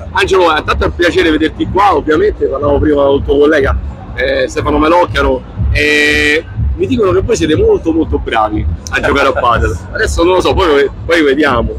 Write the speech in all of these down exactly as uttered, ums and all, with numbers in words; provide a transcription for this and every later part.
Angelo, è tanto un piacere vederti qua, ovviamente, parlavo prima con il tuo collega eh, Stefano Melocchiaro, e mi dicono che voi siete molto molto bravi a giocare a padel. Adesso non lo so, poi, poi vediamo.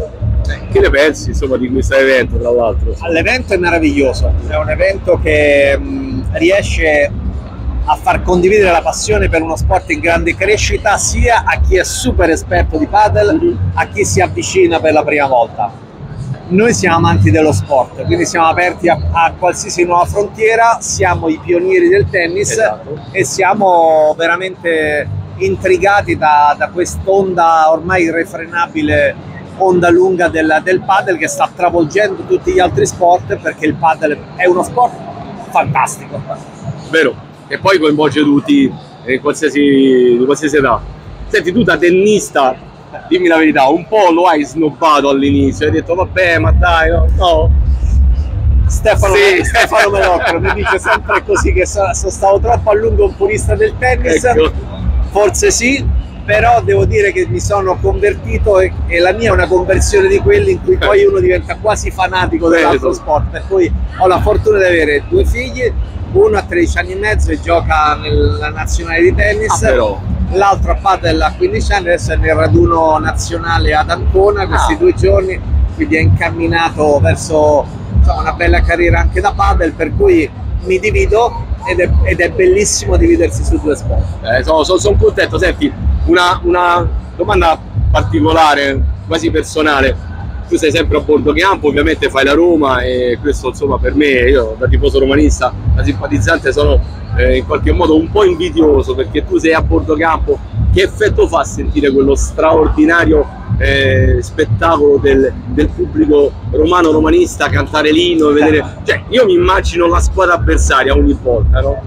Che ne pensi insomma di questo evento, tra l'altro? L'evento è meraviglioso, è un evento che mh, riesce a far condividere la passione per uno sport in grande crescita sia a chi è super esperto di padel, mm-hmm. a chi si avvicina per la prima volta. Noi siamo amanti dello sport, quindi siamo aperti a, a qualsiasi nuova frontiera, siamo i pionieri del tennis, esatto. e siamo veramente intrigati da, da quest'onda ormai irrefrenabile, onda lunga del, del padel, che sta travolgendo tutti gli altri sport, perché il padel è uno sport fantastico. Vero, e poi coinvolge tutti in qualsiasi, in qualsiasi età. Senti, tu da tennista, dimmi la verità, un po' lo hai snobbato all'inizio, hai detto vabbè ma dai, no? no. Stefano, sì. Stefano Melocchiaro mi dice sempre così, che sono, sono stato troppo a lungo un purista del tennis, ecco. Forse sì, però devo dire che mi sono convertito e, e la mia è una conversione di quelli in cui poi uno diventa quasi fanatico dell'altro sport, per cui ho la fortuna di avere due figli, uno ha tredici anni e mezzo e gioca nella nazionale di tennis, ah, l'altro a padel a quindici anni, adesso è nel raduno nazionale ad Ancona questi ah. due giorni, quindi è incamminato verso insomma, una bella carriera anche da padel, per cui mi divido ed è, ed è bellissimo dividersi su due sport. Eh, sono, sono, sono contento. Senti, una, una domanda particolare, quasi personale. Tu sei sempre a bordo campo, ovviamente fai la Roma e questo insomma per me, io da tifoso romanista, da simpatizzante, sono eh, in qualche modo un po' invidioso perché tu sei a bordo campo. Che effetto fa sentire quello straordinario eh, spettacolo del, del pubblico romano romanista, cantare l'inno e vedere, cioè io mi immagino la squadra avversaria ogni volta, no?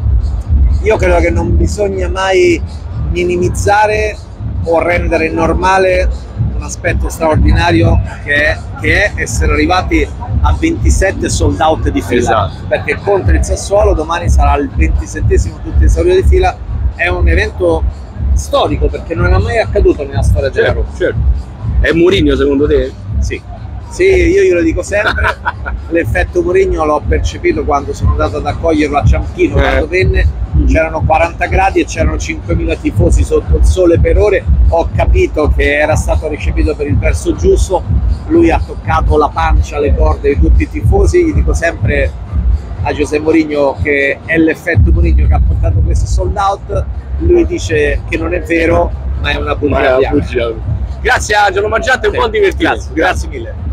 Io credo che non bisogna mai minimizzare o rendere normale un aspetto straordinario che è, che è essere arrivati a ventisette sold out di fila, esatto. Perché contro il Sassuolo domani sarà il ventisettesimo tutti esaurito di fila. È un evento storico perché non è mai accaduto nella storia della Roma. Certo. È Mourinho secondo te? Sì, sì, io glielo dico sempre. L'effetto Mourinho l'ho percepito quando sono andato ad accoglierlo a Ciampino, eh. quando venne, c'erano quaranta gradi e c'erano cinquemila tifosi sotto il sole per ore. Ho capito che era stato recepito per il verso giusto, lui ha toccato la pancia, le corde di tutti i tifosi. Gli dico sempre a José Mourinho che è l'effetto Mourinho che ha portato questo sold out. Lui dice che non è vero, ma è una bugia. Grazie Angelo Mangiante, un po' divertito. Grazie, grazie mille.